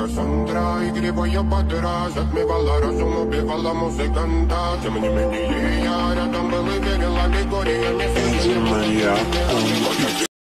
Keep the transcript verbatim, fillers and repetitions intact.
Кассандра, и грибу я подраз. Отмевала разум, убивала музыканта. Тем не менее я рядом был и верила легориями.